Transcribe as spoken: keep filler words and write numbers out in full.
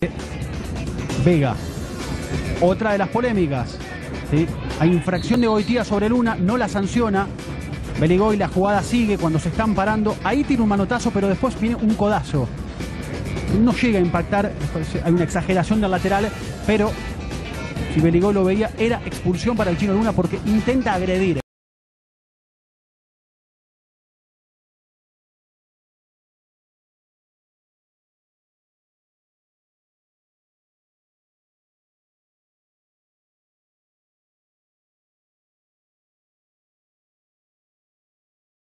Vega. Otra de las polémicas, ¿sí? Hay infracción de Goitía sobre Luna, no la sanciona. Beligoy, la jugada sigue cuando se están parando. Ahí tiene un manotazo, pero después viene un codazo. No llega a impactar, hay una exageración del lateral, pero si Beligoy lo veía, era expulsión para el Chino Luna porque intenta agredir.